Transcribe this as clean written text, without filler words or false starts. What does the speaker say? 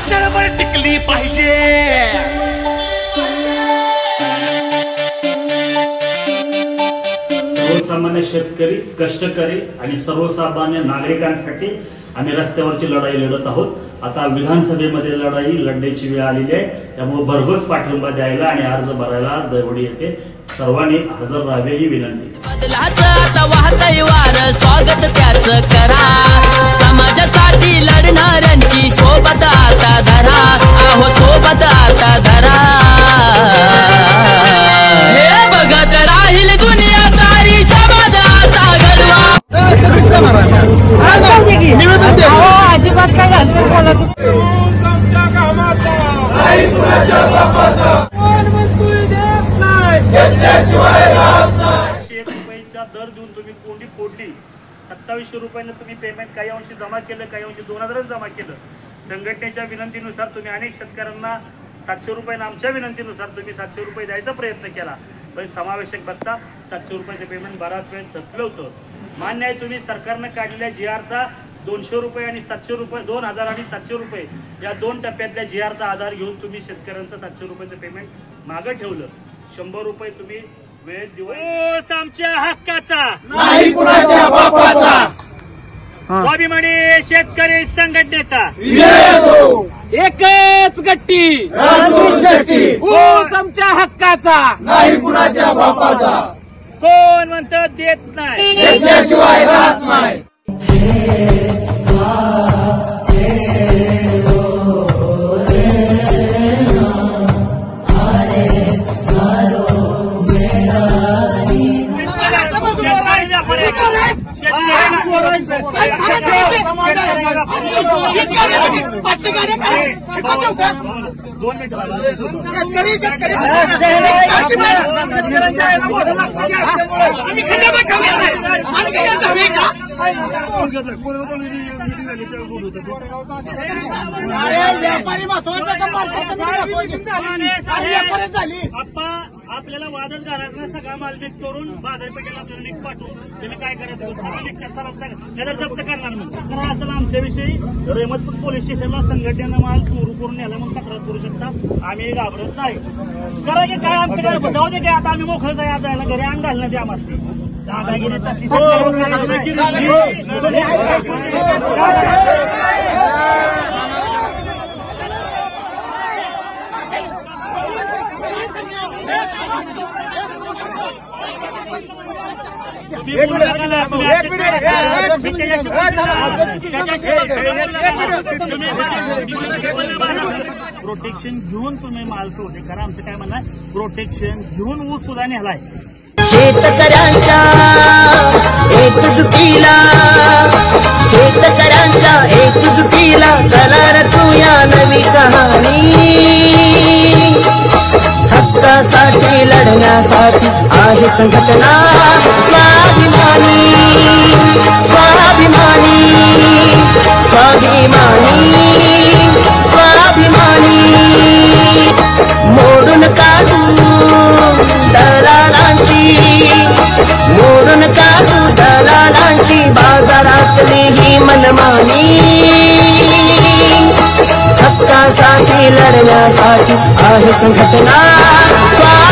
चळवळ टिकली पाहिजे। सर्वसामान्य शेतकरी, कष्टकरी आणि सर्वसामान्य नागरिकांसाठी आम्ही रस्त्यावरची लढाई लढत आहोत। आता विधानसभेमध्ये लढाई लढण्याची वेळ आलेली आहे, त्यामुळे भरघोस पाठिंबा द्यायला आणि अर्ज भरायला दरवडी येते। सर्वांनी हजर राहावे ही विनंती। स्वागत त्याचं करा, समाजासाठी लढणाऱ्यांची सोबत आता धरा, आहो सोबत आता धरा। हे बघत राहील दुनिया सारी, समाजाचा गडवा। अजिबात काय घालतो बोलत दर देऊन तुम्ही कोंडी फोडली। 2700 रुपयानं तुम्ही पेमेंट काही अंशी जमा केलं, काही अंशी 2000 जमा केलं। संघटनेच्या विनंतीनुसार तुम्ही अनेक शेतकऱ्यांना 700 रुपयानं आमच्या विनंतीनुसार तुम्ही 700 रुपये द्यायचा प्रयत्न केला, पण समावेशक बघता 700 रुपयाचे पेमेंट बराच वेळ थकलं होतं। मान्य आहे, तुम्ही सरकारनं काढलेल्या GR चा 200 रुपये आणि 700 रुपये, 2000 आणि 700 रुपये या दोन टप्प्यातल्या GR चा आधार घेऊन तुम्ही शेतकऱ्यांचं 700 रुपयाचं पेमेंट मागं ठेवलं। 100 रुपये तुम्ही वेळेत दिवस आमच्या हक्काचा नाही कुणाच्या बापाचा। स्वाभिमानी शेतकरी संघटनेचा एकच गट्टी राजूर शेट्टी, ऊस आमच्या हक्काचा नाही कुणाच्या बापाचा। कोण म्हणतं देत नाही, घेतल्याशिवाय राहत नाही। आपल्याला वादच घालायचं, सगळा माल मिक्स करून बाजारपेठेला आपल्याला मिक्स पाठवून त्याला काय करायचं, त्याला जप्त करणार मग। तर असं आमच्याविषयी रेहमतपूर पोलीस स्टेशनला संघटनेनं माल चोरू करून न्यायला मग तक्रार करू शकता, आम्ही घाबरत नाही। करा की काय आमच्याकडे जाऊ दे, काय आता आम्ही मोकळं जाय, जायला घरी अंग घालणं द्या आम्हाला दादागिरी प्रोटेक्शन घेऊन तुम्ही माल सोडले करा। आमचं काय म्हणणं, प्रोटेक्शन घेऊन ऊस सुद्धा नेलाय। शेतकऱ्यांच्या एकजुटीला, शेतकऱ्यांच्या एकजुटीला चला रचूया नवी कहाणी। हक्कासाठी लढण्यासाठी आहे संघटना स्वाभिमानी, स्वाभिमानी, स्वाभिमानी, स्वाभिमानी। मोडून काढू दलालांची, मोडून काढू दलालांची बाजारातली ही मनमानी। हक्कासाठी लढण्यासाठी आहे संघटना